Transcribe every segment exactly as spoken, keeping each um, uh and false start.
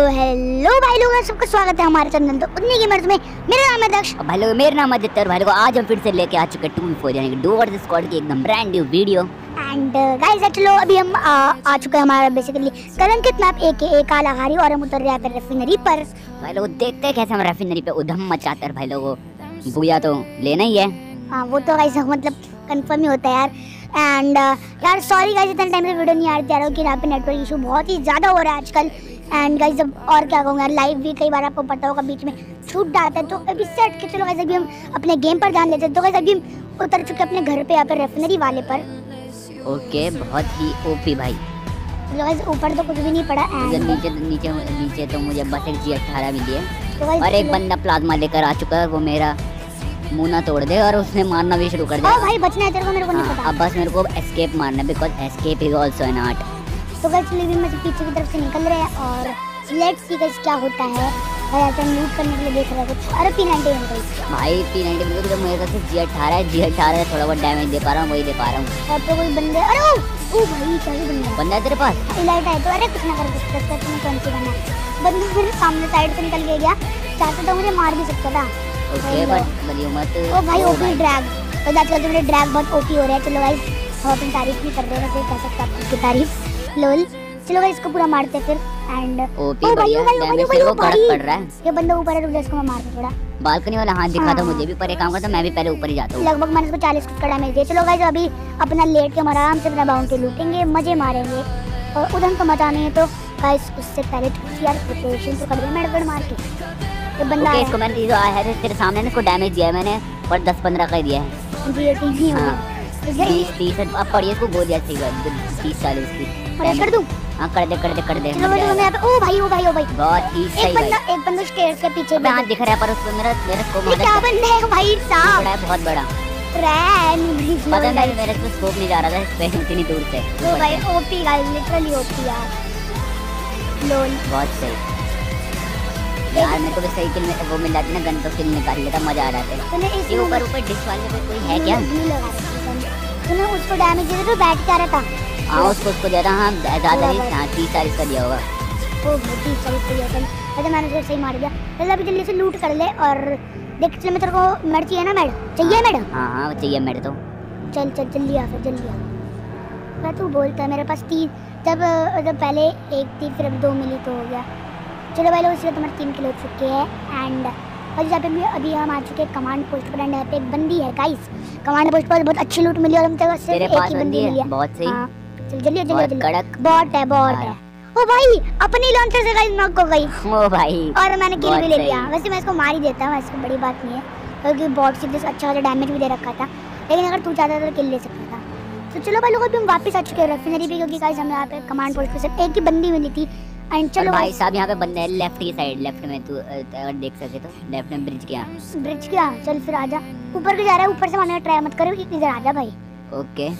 Hello भाई लोग, सबका स्वागत है हमारे चैनल तो उतनी गेमर्स में। मेरा नाम है दक्ष। भाई लोग मेरा नाम है आदित्य और भाई लोग आज हम फिर से लेके आ चुके हैं टू वी फोर यानी कि डू वर्सेस स्क्वाड की एकदम brand new video. And guys चलो अभी हम आ, आ चुके हैं हमारा बेसिकली कलंकित मैप ए के ए कालाहारी और हम उतर रहे हैं रेफिनरी पर। भाई लोग देखते हैं कैसे हम रेफिनरी पे उधम मचाते हैं। भाई लोगों बुया तो लेना ही है। हाँ वो तो गाइस मतलब कंफर्म ही होता है यार। एंड यार सॉरी गाइस इतना टाइम से वीडियो नहीं आ रही कि यहाँ पे नेटवर्क इशू बहुत ही ज़्यादा हो रहा है आजकल। एंड गाइस जब और क्या कहूँगा, लाइव भी कई बार आपको पता होगा बीच में छूट जाता है। तो अभी सेट के चलो गाइस अभी हम अपने गेम पर ध्यान देते हैं। तो गाइस अभी हम उतर चुके अपने घर पे यहाँ पे रेफिनरी वाले पर। ओके बहुत ही ओपी भाई। चलो गाइस ऊपर तो कुछ भी नहीं पड़ा। एंड नीचे नीचे नीचे तो मुझे बस एक जी अठारह मिली है तो और एक बंदा प्लाज्मा लेकर आ चुका है। वो मेरा मुंह ना तोड़ दे और उसने मारना भी शुरू कर दिया। ओ भाई बचना है तेरे को, मेरे को नहीं पता। अब बस मेरे को एस्केप मारना है because escape is also an art. तो गाइस चलिए मैं पीछे की तरफ से निकल रहे हैं और लेट्स सी गाइस क्या होता है। भाई ऐसा लूट करने के लिए देख रहा है कुछ। अरे पी नाइंटी भाई पी नाइंटी में तो मेरे पास जी अठारह है। जी अठारह थोड़ा बहुत डैमेज दे पा रहा हूँ, वही दे पा रहा हूँ। और तो कोई बंदे, अरे ओ ओ भाई क्या ही बंदा बंदा है तेरे पास? लाइट है तो अरे कुछ ना कर कुछ कर तुम्हें कौन सी करना है। बंदा मेरे सामने साइड से निकल के गया, चाहता तो मुझे मार भी सकता था। ओके बट बलियो मत। ओ भाई ओपी ड्रैग तो आजकल तुम्हारे ड्रैग बहुत ओपी हो रहा है। चलो गाइस हम अपनी तारीफ नहीं कर रहे हैं, वैसे कह सकते हैं आपकी तारीफ लोल। चलो गाइस इसको पूरा मारते हैं फिर। एंड ओपी बढ़िया डैमेज से वो कड़क पड़ रहा है। ये बंदा ऊपर है, रुक जा इसको मैं मारता थोड़ा। बालकनी वाला हाथ दिखा था मुझे भी, पर एक काम करता मैं भी पहले ऊपर ही जाता हूं। लगभग मैंने इसको चालीस का डैमेज दिया। चलो गाइस अभी अपना लेट के हम आराम से अपना बाउंटी लूटेंगे, मजे मारेंगे और उधम तो मचा नहीं है। तो गाइस उससे पहले यार प्रिपरेशन तो कर दे मेडगन मार के। ये बंदा ओके इसको मैंने जो आया है तेरे सामने इसको डैमेज दिया है मैंने और दस पंद्रह का दिया है। जी ठीक नहीं हां तीस तीस अब पड़िए इसको गोली ऐसे ही तीस चालीस की मैं कर दूं। हां कर दे कर दे कर दे। चलो मैं यहां पे ओ भाई ओ भाई ओ भाई बहुत ही सही। एक बंदा एक बंदा स्टेयर्स के पीछे हां दिख रहा है पर उसको मेरा मेरे को मार। क्या बंदा है भाई साहब? बड़ा है बहुत बड़ा रैन पता नहीं मेरे को स्कोप नहीं जा रहा था इस पे इतनी दूर से। ओ भाई ओपी गाइस लिटरली ओपी यार लोल बहुत सही यार। मेरे को भी सही किल में वो मिल जाती ना गन तो किल निकाल लेता, मजा आ जाता है। ये ऊपर ऊपर डिश वाले पे कोई है क्या? तूने उसको डैमेज दिया तो बैठ क्या रहा था? हां उसको उसको दे रहा। हां ज्यादा ही हां तीस चालीस का दिया होगा। ओ तीस चालीस का दिया था। अरे मैंने उसको सही मार दिया। चल अभी जल्दी से लूट कर ले और देख चल मैं तेरे को मेड चाहिए ना? मेड चाहिए? मेड हां हां चाहिए मेड तो। चल चल जल्दी आ फिर जल्दी आ। मैं तू बोलता है मेरे पास तीन जब जब पहले एक थी फिर अब दो मिली तो हो गया। चलो भाई लोग इसलिए तुम्हारे तीन किलो हो चुके हैं। एंड और जहाँ पे भी अभी हम आ चुके हैं कमांड पोस्ट पर। एंड यहाँ पे एक बंदी है गाइस, कमांड पोस्ट पर बहुत अच्छी लूट मिली और हम तक सिर्फ एक ही बंदी मिली है। बहुत सही। हाँ चल जल्दी जल्दी जल्दी। कड़क बॉट है बॉट है। ओ भाई अपनी लॉन्चर से गाइस नॉक हो गई। ओ भाई और मैंने किल भी ले लिया। वैसे मैं इसको मार ही देता हूँ, ऐसी बड़ी बात नहीं है क्योंकि बॉट से अच्छा खासा डैमेज भी दे रखा था। लेकिन अगर तू चाहता तो किल ले सकता था। तो चलो भाई लोग अभी हम वापस आ चुके हैं रेफिनरी पे क्योंकि गाइस हमें यहाँ पे कमांड पोस्ट पे सिर्फ एक ही बंदी मिली थी। एंड चलो भाई साहब यहाँ पे बंदे हैं लेफ्ट की साइड, लेफ्ट में तू अगर देख सके तो लेफ्ट में ब्रिज क्या ब्रिज क्या। चल फिर आजा ऊपर के जा रहा है, ऊपर से मारने का ट्राई मत करो, इधर आजा भाई। ओके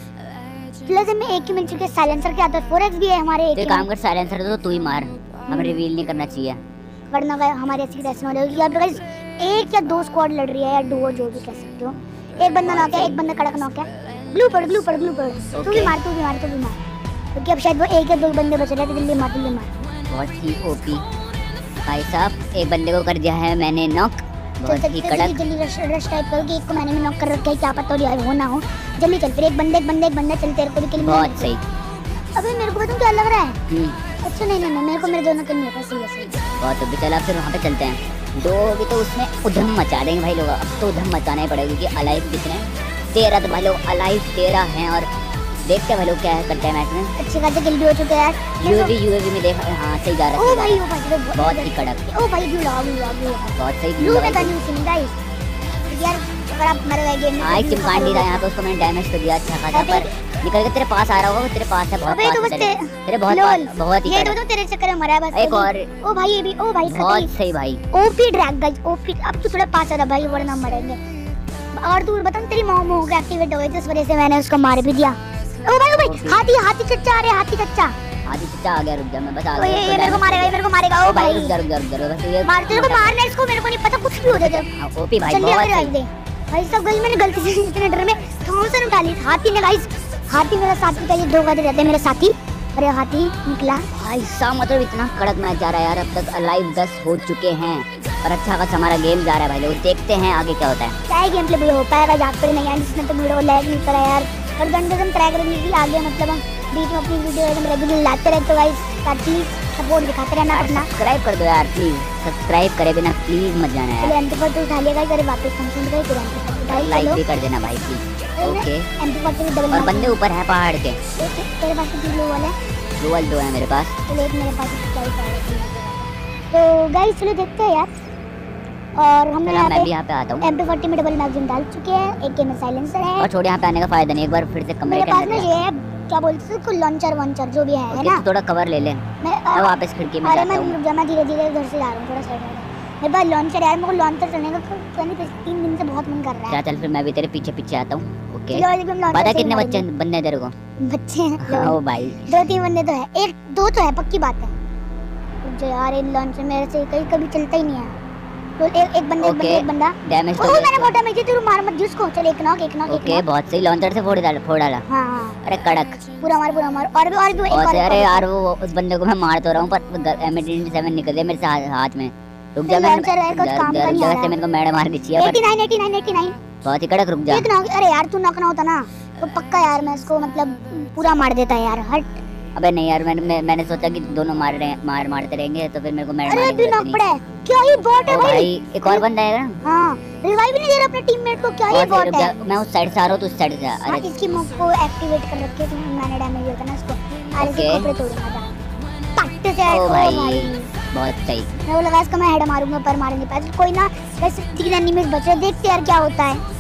प्लस में एक ही मिल चुके साइलेंसर के आता है फोर एक्स भी है हमारे। एक काम कर साइलेंसर तो तू ही मार, हमें रिवील नहीं करना चाहिए वरना गाइस हमारी ऐसी टेस्ट हो जाएगी। यार गाइस एक या दो स्क्वाड लड़ रही है या डुओ जो भी कह सकते हो। एक बंदा नॉक है, एक बंदा कड़क नॉक है। ग्लू पड़ ग्लू पड़ ग्लू पड़ तू भी मार तू भी मार तू भी मार क्योंकि अब शायद वो एक या दो बंदे बच रहे थे। जल्दी मार जल्दी मार। बहुत ही ओपी भाई साहब। एक बंदे को कर दिया है मैंने नॉक, बहुत ही कड़क। जल्दी रश रश टाइप करो कि एक को मैंने भी नॉक कर रखा है, क्या पता हो ना हो। जल्दी चल फिर एक बंदे एक बंदे एक बंदा चल तेरे को भी किल। बहुत सही। अबे मेरे को बताऊं क्या लग रहा है? अच्छा नहीं नहीं मेरे को मेरे दोनों किल मिला सही सही। बहुत ओपी। चल अब फिर वहाँ पे चलते हैं। दो भी तो उसमें उधम मचा देंगे भाई लोग। अब तो उधम मचाना ही पड़ेगा क्योंकि अलाइव कितने तेरह तो भाई लोग अलाइव तेरह हैं और देखते हैं भाई लोग क्या करते हैं मैच में। अच्छी खासी किल भी हो चुके हैं यार। यूएवी यूएवी में देखा हां सही जा रहा है। ओ भाई ओ भाई बहुत ही कड़क। ओ भाई ग्लू लगा ग्लू लगा ग्लू बहुत सही ग्लू लगा न्यू सिंग गाइस। यार अगर आप मर गए गेम में आई चिंपांडी था यहाँ पे, उसको मैंने डैमेज कर दिया अच्छा खासा पर निकल के तेरे पास आ रहा होगा। तेरे पास है बहुत पास तो तेरे, तेरे बहुत पास, बहुत ही ये तो तेरे चक्कर में मरा है बस। एक और ओ भाई ये भी ओ भाई बहुत सही भाई। OP drag guys OP. अब तो थोड़ा पास आ रहा भाई वरना मरेंगे। और तू बता तेरी मोमो एक्टिवेट हो गई जिस वजह से मैंने उसको मार भी दिया। ओ भाई ओ भाई हाथी हाथी चच्चा आ रहे हाथी चच्चा। हाथी चच्चा आ गया, रुक जा मैं बता रहा हूं। ये मेरे को मारेगा ये मेरे को मारेगा। ओ भाई रुक जा रुक जा रुक जा बस ये मार तेरे को मारना इसको, मेरे को नहीं पता कुछ भी हो जाए। ओपी भाई बहुत सही भाई सब गई मैंने गलती से इतने डर में थॉमसन उठा ली। हाथी ने गाइस हाथी मेरा साथी का ये दो गाड़ी रहते हैं मेरे साथी। और ये हाथी निकला। भाई साहब मतलब इतना कड़क मैच जा रहा है यार। अब तक अलाइव दस हो चुके हैं और अच्छा खासा हमारा गेम जा रहा है भाई लोग। देखते हैं आगे क्या होता है। क्या गेम प्ले भी हो पाएगा जहाँ पर नहीं यार, जिसने तो वीडियो लैग नहीं करा यार। और घंटे से हम ट्राई करेंगे कि आगे मतलब हम बीच में अपनी वीडियो एकदम रेगुलर लाते रहते। गाइस प्लीज सपोर्ट दिखाते रहना अपना। सब्सक्राइब कर दो यार प्लीज, सब्सक्राइब करे बिना प्लीज मत जाना यार। एम पी फोर्टी उठा लिया गाइस, वापस फंक्शन गए तुरंत लाइक भी कर देना भाई please. Okay M P forty double और बंदे ऊपर है पहाड़ के। तेरे पास कितने लोग वाले? ग्लोवल दो है मेरे पास। चलो एक मेरे पास तो गाइस चलो देखते हैं यार। और हमने चलो मैं भी यहाँ पे आता हूँ। एम पी फोर्टी में डबल मैगजीन डाल चुके हैं, एक के में साइलेंसर है। और छोड़ यहाँ पे आने का फायदा नहीं, एक बार फिर से कमरे मेरे के पास अंदर ना ये है क्या बोलते हैं उसको, लॉन्चर वॉन्चर जो भी है है okay, ना। तो थोड़ा कवर ले ले। मैं मैं वापस खिड़की में अरे जाता हूँ। मैं जमा धीरे धीरे उधर से जा रहा हूँ थोड़ा साइड में। मेरे पास लॉन्चर यार, मेरे को लॉन्चर चलने का पता नहीं तीन दिन से बहुत मन कर रहा है। चल फिर मैं भी तेरे पीछे पीछे आता हूँ। ओके पता पता कितने बच्चे बंदे हैं तेरे को? बच्चे हैं ओ भाई दो तीन बंदे तो है, एक दो तो है पक्की बात है। जो यार इन लॉन्चर मेरे से कहीं कभी चलता ही नहीं है। तो एक एक बंदा एक बंदा एक बंदा डैमेज ओ मैंने फोटो में तू मार मत जिसको। चल एक नॉक एक नॉक। ओके बहुत सही लॉन्चर से फोड़ डाला फोड़ डाला। हां हां अरे कड़क पूरा मार पूरा मार। और भी और भी एक और। अरे यार वो उस बंदे को मैं मार तो रहा हूं पर एम एटी सेवन निकल गया मेरे से हाथ में। रुक जा मैं कुछ काम का नहीं है। मेरे को मैड मार दी चाहिए। Eighty nine eighty nine eighty nine बहुत ही कड़क। रुक जा एक नॉक। अरे यार तू नॉक ना होता ना तो पक्का यार मैं इसको मतलब पूरा मार देता यार। हट। अबे नहीं यार मैंने मैं, मैंने सोचा कि दोनों मार रहे हैं मार मारते रहेंगे तो फिर मेरे को मैड मार अरे तू नॉक पड़ा है क्या? ये बॉट है भाई। भाई एक और बंदा है ना। हां रिवाइव नहीं दे रहा अपने टीममेट को। क्या ये बॉट है? मैं उस साइड से आ रहा हूं तो उस साइड से। अरे इसकी मूव को एक्टिवेट कर रखे तो मैंने डैमेज होता ना इसको। अरे इसको कपड़े तोड़ूंगा जा टक से। ओ भाई बहुत सही। मैं वो लगा इसको मैं हेड मारूंगा पर मार नहीं पाया। कोई ना बस तीन एनिमीज बचे, देखते यार क्या होता है।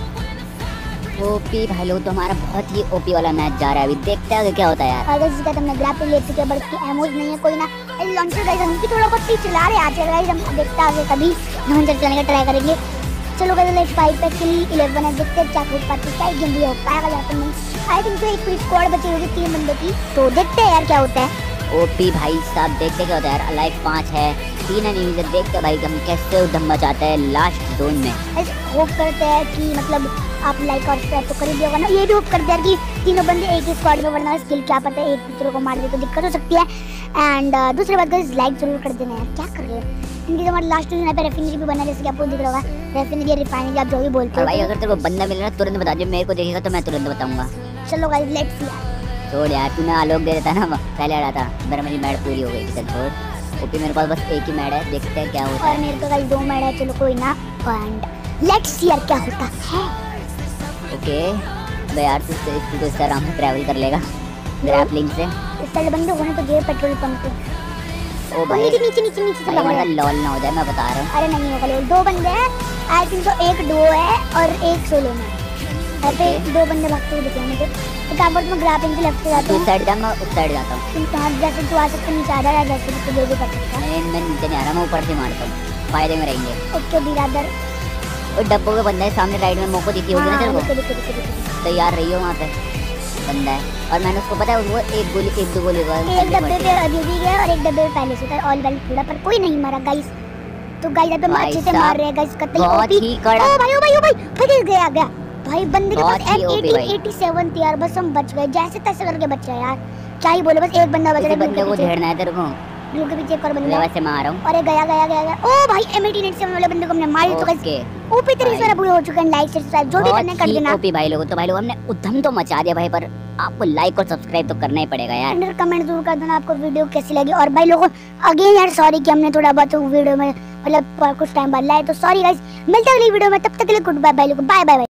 ओपी भाई लोग तो हमारा बहुत ही ओपी वाला मैच जा रहा है। अभी देखते हैं क्या होता है यार। अगर जिसका तुमने ग्रैपल ले चुके बट की एमोज नहीं है कोई ना। लॉन्चर गाइस हम भी थोड़ा बहुत ही चला रहे आज गाइस। हम देखते आगे कभी लॉन्चर चलाने का ट्राई करेंगे। चलो गाइस लेट्स फाइव पे किल इलेवन है। देखते हैं क्या हो पाती है, क्या गेम भी हो पाएगा जाते नहीं। आई थिंक तो एक पूरी स्क्वाड बची होगी तीन बंदों की, तो देखते हैं यार क्या होता है। ओपी भाई साहब देखते क्या होता है यार। अलाइव पाँच है, तीन एनिमीज है। देखते भाई हम कैसे उधम मचाते हैं लास्ट जोन में। होप करते हैं कि मतलब आप लाइक और सब्सक्राइब तो कर ही दिया ना। ये भी होप करते हैं कि तीनों बंदे एक ही स्क्वाड में, वरना स्किल क्या पता है एक दूसरे को मार दे तो दिक्कत हो सकती है। एंड uh, दूसरी बात गाइस लाइक जरूर कर देना यार। क्या कर रहे हो इनकी हमारे लास्ट जोन पे रेफिनरी भी बना जैसे कि आपको दिख रहा होगा। रेफिनरी या रिफाइनरी आप जो भी बोलते हो भाई। अगर तेरे को बंदा मिले ना तुरंत बता दे, मेरे को देखेगा तो मैं तुरंत बताऊंगा। चलो गाइस लेट्स सी। छोड़ यार तूने आलोक दे देता ना पहले आ रहा था। मेरा मेरी मैड पूरी हो गई थी। चल छोड़। ओपी मेरे पास बस एक ही मैड है, देखते हैं क्या होता है। और मेरे को गाइस दो मैड है। चलो कोई ना एंड लेट्स सी यार क्या होता है। ओके बे यार तू तो इस आराम से ट्रैवल कर लेगा ग्रैपलिंग से। इस साइड बंदे होने तो दे पेट्रोल पंप पे। ओ भाई नीचे नीचे नीचे नीचे से लगा। लॉल ना हो जाए मैं बता रहा हूं। अरे नहीं होगा लोग। दो बंदे हैं आई थिंक तो एक डुओ है और एक सोलो में। ऐसे दो बंदे भागते हुए दिखे मुझे। तो क्या बोलते मैं ग्रैपलिंग से लेफ्ट से जाता हूं। उस साइड जा मैं उस साइड जाता हूं। तुम कहां जैसे तू आ सकते नीचे आ जा या जैसे तू जो भी कर सकता है। मैं नीचे नहीं आ रहा, मैं ऊपर से मारता हूं। फायदे में रहेंगे। ओके बिरादर। और डब्बों के बंदा है सामने राइट में मोको दिखी होगी ना तेरे को। तैयार रही हो वहां पे बंदा है। और मैंने उसको पता है वो एक गोली एक दो गोली एक डब्बे पे अभी भी गया और एक डब्बे पे पहले से था। ऑल वेल पूरा पर कोई नहीं मरा गाइस। तो गाइस अब हम अच्छे से मार रहे हैं गाइस। कतई बहुत ही कड़क। ओ भाई ओ भाई ओ भाई फिर गया गया भाई। बंदे के पास बहुत ही एम ओपी भाई। एटीन एटी-सेवन थी यार। बस हम बच गए जैसे तैसे करके बच गए यार। क्या ही बोले बस एक बंदा बच इसी गया। बंदे को ढेड़ना है तेरे को। ब्लू के पीछे एक और बंदा मैं वैसे मार रहा हूं। अरे गया गया गया गया। ओ भाई एम एटीन एटी-सेवन वाले बंदे को हमने मार दिया। तो गाइस ओपी तरीके से पूरे हो चुके हैं। लाइक सब्सक्राइब जो भी करने कर देना। ओपी भाई लोगों तो भाई लोग हमने उधम तो मचा दिया भाई, पर आपको लाइक और सब्सक्राइब तो करना ही पड़ेगा यार। अंडर कमेंट जरूर कर देना आपको वीडियो कैसी लगी। और भाई लोगों अगेन यार सॉरी कि हमने थोड़ा बहुत वीडियो में मतलब कुछ टाइम बाद लाए तो सॉरी गाइस। मिलते हैं अगली वीडियो में, तब तक के लिए गुड बाय भाई लोगों। Bye bye.